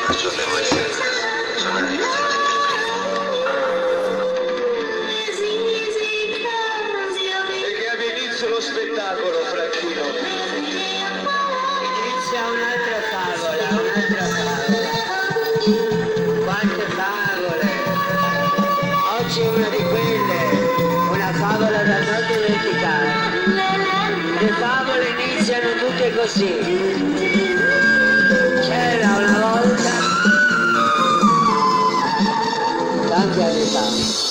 Lo spettacolo, Franchino. Inizia un'altra favola, un'altra favola. Quante favole! Oggi è una di quelle, una favola da non dimenticare. Le favole iniziano tutte così. C'era una volta, tanti anni fa,